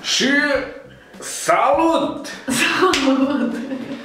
Și salut! Salut!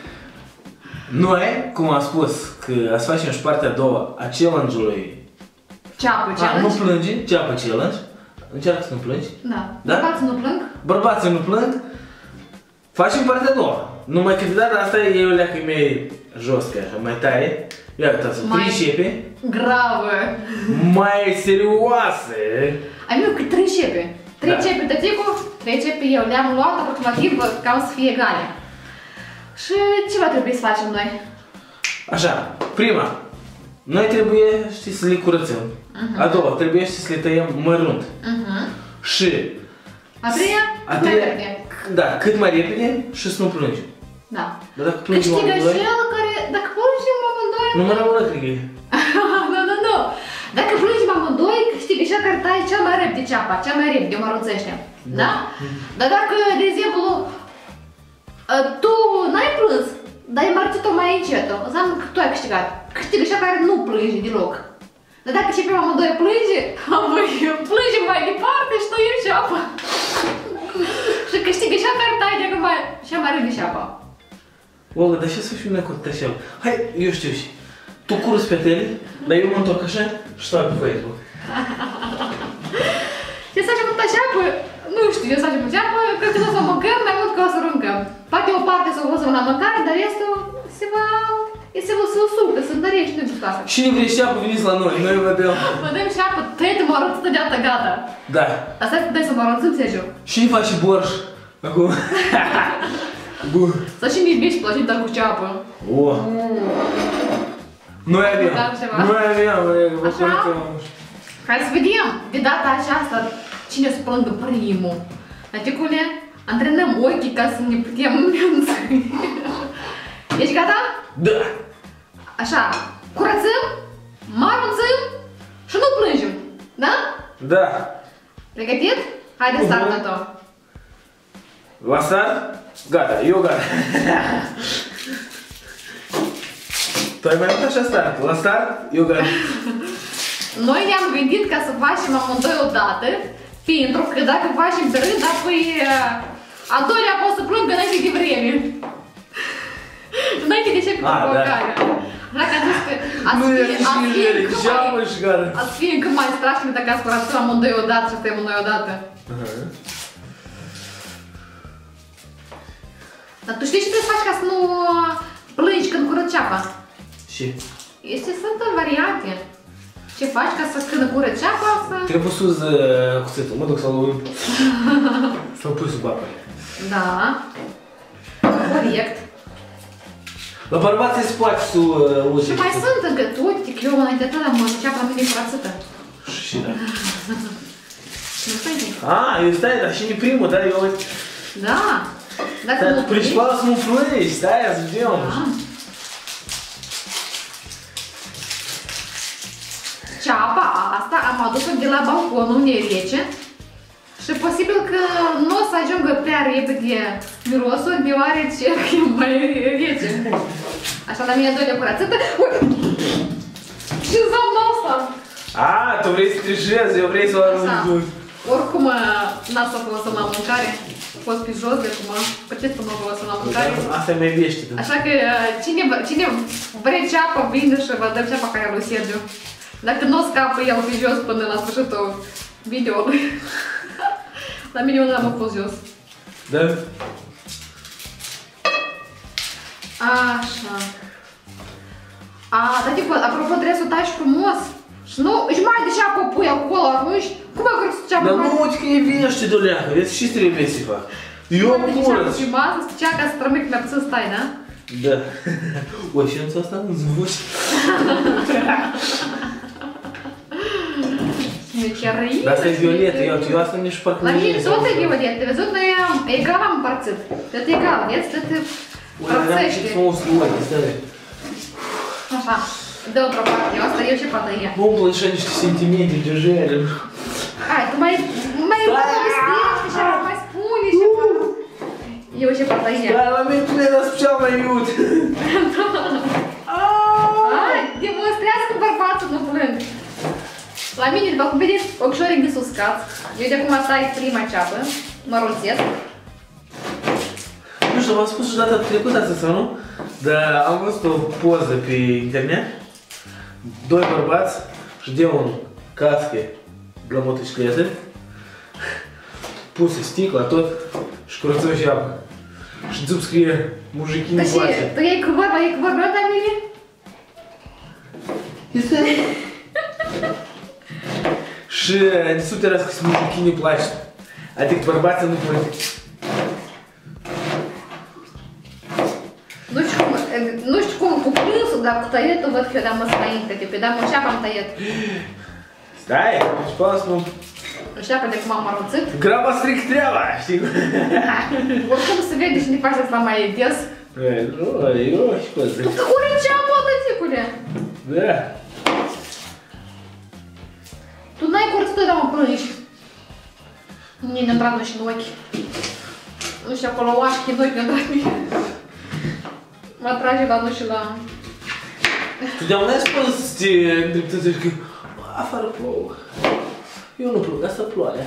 Noi, cum am spus, că să facem și partea a doua a challenge-ului. Ceapă challenge? Nu plânge, ceapă challenge. Încearcă să nu plângi. Da. Da? Bărbații nu plâng? Bărbații nu plâng. Facem partea a doua. Numai că de data asta e o leacă mai joscă, așa, mai tare. Ia uitați-vă, 3 șepe. Gravă! Mai serioase. Ai meu, că 3 șepe. 3 șepe tăticu, 3 șepe eu. Le-am luat aproximativ ca să fie egale. Și ce va trebui să facem noi? Așa, prima. Noi trebuie, știi, să le curățăm. A doua, trebuie, știi, să le tăiem mărunt. Și a treia, cât mai repede. Da, cât mai repede și să nu plângem. Da. Dar dacă plângem Câștigă amândoi... cel care, dacă plângem amândoi... Nu mă rămână, cred că e. Nu. Dacă plângem amândoi, câștigă cel care taie cel mai repede ceapa, cel mai repede, o măruțește. Da? Dar dacă, de exemplu, tu n-ai plâns, dar ai mărțit-o mai încet, înseamnă că tu ai câștigat. Câștigă cel care nu plânge deloc. Dar dacă și pe amândoi plânge, plângem mai departe și tăiem ceapa. Și câștigă cel care taie de cea mai repede ceapa. Olga, dar ce să fiu necurt așa? Hai, eu știu și. Tu curăți pe tele, dar eu mă întorc așa și stau pe Facebook. Ce să facem cu ceapă? Nu știu, eu să facem cu ceapă, cred că o să o mâncăm mai mult că o să aruncăm. Poate o parte să o văzăm la mâncare, dar restul se va sucă, se întărește, nu știu asta. Cine vrei ceapă, veniți la noi, noi vă dăm. Vă dăm ceapă, tăiete mărunțită de dată, gata. Da. Asta este dai să mărunțim, Sergiu. Cine face borș? Acum. Bun. Sau și mie bici plăcit, dar cu ceapă. Noi avem. Așa? Hai să vedem, de data aceasta, cine să plângă primul. Aticule, antrenăm ochii ca să ne putem minți. Ești gata? Da. Așa, curățăm, mărunțim și nu plângem, da? Da. Pregătit? Haide, startă-o. La start? Gata, eu gata. Tu ai mai mult așa start. La start, eu gata. Noi ne-am gândit ca să facem amândoi odată, pentru că dacă facem pe rând, apoi a doilea poate să plângă înainte de vreme. Înainte de ce pe provocarea. Așa că am zis că ați fi încă mai strașnic dacă ați curățat amândoi odată și stăm amândoi odată. Dar tu știi ce trebuie să faci ca să nu plângi când curăți ceapa? Ce? Sunt variante. Ce faci ca să când curăți ceapa să... Trebuie să uzi cuțetul, mă duc să-l pui sub apă. Da. Corect. La bărbații se poate să uzi. Și mai sunt încă tot, că eu înainte de la mână, ceapa la mine e curățită. Și da. Nu stai zic. Eu stai, dar și e primul, dar eu... Da. Dacă nu plângi... Principal să nu plângi, stai, să vedem. Ceapa asta am adus-o de la balcon unde e rece și posibil că nu o să ajungă prea repede mirosul deoarece e mai rece. Așa la mine doilea curățită. Ce înseamnă asta? Tu vrei să trișezi, eu vrei să o arunc. Oricum n-a să folosim la mâncare. A fost pe jos de acum. Puteți să mă folosim la mâncare. Asta e mai vește. Așa că cine vrea ceapă, vine și vă dăm ceapa care lui Sergiu. Dacă nu scapă el pe jos până la sfârșitul videoului. La mine unul am fost jos. Da? Așa. Dar tipo, apropo, trebuie să o taci frumos. Și nu, și mai de ceapă pui acolo atunci. Cum a crezut ceapă? Dar nu uite că e vește, doleacă, vezi și trebuie să fac. Eu curăț. Și masă, cea ca să trămâi că mi-a puțin stai, da? Da. O, și înțe asta nu zvuci. Dar asta e violetă, eu asta nici parcă nu la mine tot e violet, de văzut, noi egal am împărțit. Tot egal, vedeți, tot frățește. Așa, de o parte, asta eu ce poate ia. Umblă așa niște sentimente de jere. Hai, tu mai povestește și mai spune ceva. Eu ce poate ia. Dar la mine tu ne-ai dat special mai iute. Hai, demonstrează că bărbatul nu plâng. La mine, după cum vedeți, ochișorii de uscați. Eu de acum asta e prima ceapă. mărunțesc. Nu știu, v-am spus și data trecută asta sau nu? Dar am văzut o poză pe internet. Doi bărbați și de un casche la motocicletă, puse sticla tot și curățau și apă. Și țup scrie mujicii nu place. Tu e cu vorba la mine? Este... Și de super era scris mujicii nu place. Adică bărbații nu pot. Nu știu cum cu plânsul, dar cu tăietul văd că eu de-am măs înainte, pe de-am o șeapă am tăiet. Stai, și pe asta nu... O șeapă de cum am mărunțit. Graba stric treaba, știi? Oricum se vede și ne faci asta mai des. Nu, eu și pe zi. Tu te curăți ceapă, tăticule! Da. Tu n-ai curățit-o, dar mă plângi. Mie ne-a intrat și în ochi. Nu știu, acolo oașchi în ochi ne-a intrat mie. Mă trage la nu și la... Tu de-am n-ai spus să te îndreptățești că afară plouă. Eu nu plâng, asta ploaia.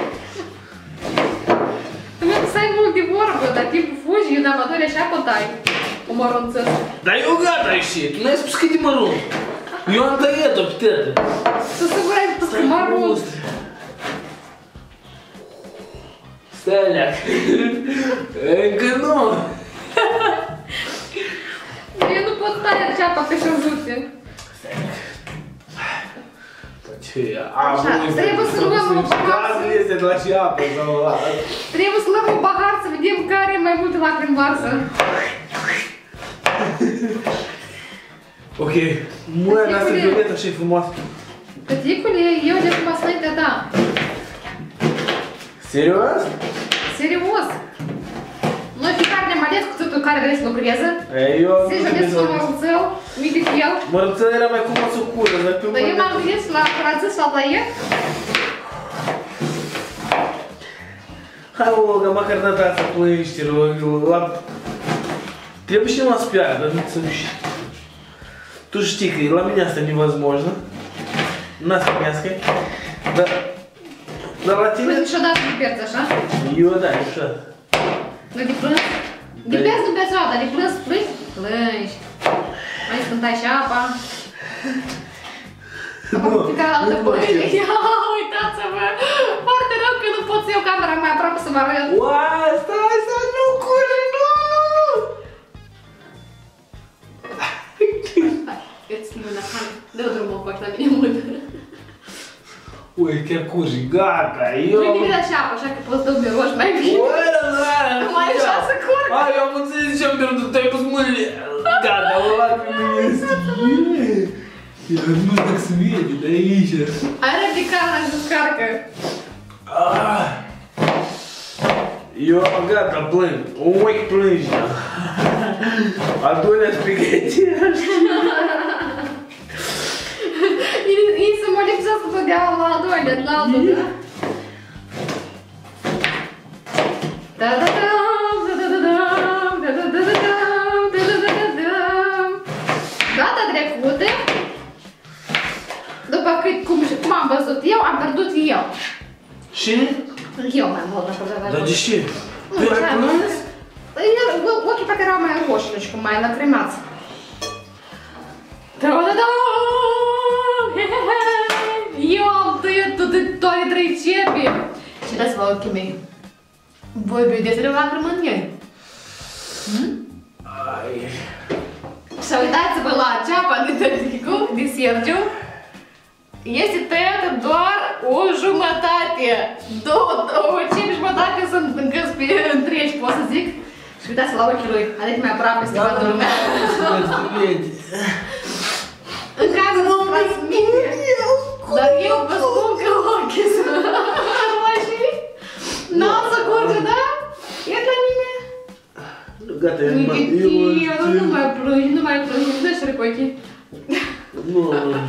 Tu mi-ai să ai mult de vorbă, dar timpul fugi, eu n-am adore așa potai. O mărunțesc. Dar eu gata ieșit, tu n-ai spus cât de mărunt. Eu am tăiet-o pe tătă. Tu sigur ai spus că mărunt. Stai, leac. Încă nu. Eu nu pot taia ceapa pe șurjute. Așa, trebuie să luăm un pahar. Gazul este de la și apă sau la... Trebuie să luăm un pahar să vedem care e mai multe lacrimi varsă. Ok, mâna asta violetă așa e frumoasă. Tăticule, eu de acum înainte, da. Serios? Serios. Noi fiecare ne-am ales cu țâtul care vrei să lucreze. Eu am Se ales cu mărunțău, mic de el. Mărunțău era mai cum o să cură, dar pe Dar eu m-am gândit la curățit și la tăiet. Hai, Olga, măcar data asta plângi, te rog. Trebuie și numai să piardă, dar nu să nu știi. Tu știi că la mine asta e невозможно. N-a să primească. Dar la tine... Păi niciodată nu pierzi așa? Eu da, niciodată. Nu de plâns? De pierzi nu pierzi o dar de plâns plângi? Plângi. Mai scântai și apa. Acum fica la altă părere. Ia, uitați-vă! Foarte rău că nu pot să iau camera mai aproape să mă arăt. Uai, stai să nu cură, nu! Îți mână, hai, dă-o drumul cu la mine mână. Ui, chiar curgi, gata, eu... Nu-i nimic așa apă, așa că poți dă miroși mai bine. Ui, da, mai așa să curg. Hai, eu am înțeles ce am pierdut, tu ai pus mâinile. Gata, o lacrimă este. Iar nu dacă se vede, de aici. Ai ridicat la descarcă. Eu gata, plâng, un ochi plângi. Al doilea spaghetti. Ei să mă lipsească totdeauna la al doilea, la altul, da? Data trecută, după cum am văzut eu, am pierdut eu. Și? Eu mai mult am pierdut. Dar de ce? Tu ai plâns? Ochii parcă erau mai roșii, nu știu cum, mai lacrimați. Eu am tăiat toate trei cepi. Și dați-vă ochii mei. Voi vedeți de lacrimă în ei. Și uitați-vă la ceapa de tăticu, de Sergiu. Este tăiată doar o jumătate. O cepi jumătate sunt întregi, pot să zic. Și uitați-vă la ochii lui, adică mai aproape să vadă lumea. În cazul nu transmite. Dar eu vă spun că ochii sunt roșii. N-am să curge, da? E la mine. Gata, eu nu mai plângi, nu mai plângi, nu dă-și cu ochii. Nu.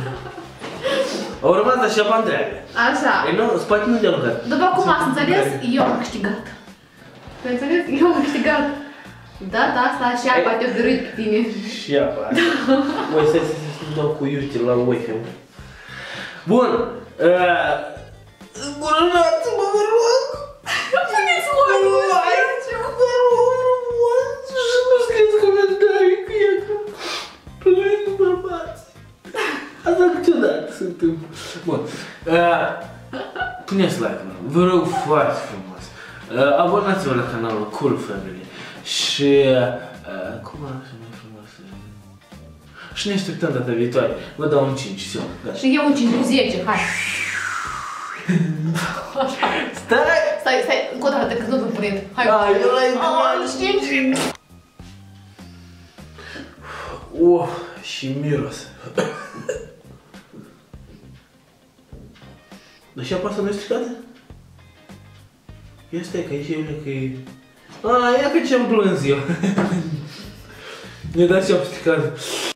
Au rămas așa pe întreagă. Așa. Ei nu, spate nu te-a lucrat. După cum ați înțeles, eu am câștigat. Te înțeles? Eu am câștigat. Data asta așa poate o dărâi pe tine. Și apa. Voi să dau cu iute la ochi. Bun. Gurunați-mă, vă rog. Puneți Bun. Puneți like-ul, vă rog foarte frumos. Abonați-vă la canalul Cool Family. Și... cum ar fi mai frumos? Și ne așteptăm data viitoare. Vă dau un 5, все. Și eu un 5 cu 10, hai. Stai, încă o dată, că nu vă prind. Hai, știi? Și miros. Dar și apa asta nu e stricată? Ia stai, că aici e una că e... Ia că ce-am plâns eu. Mi-a dat și-am stricată.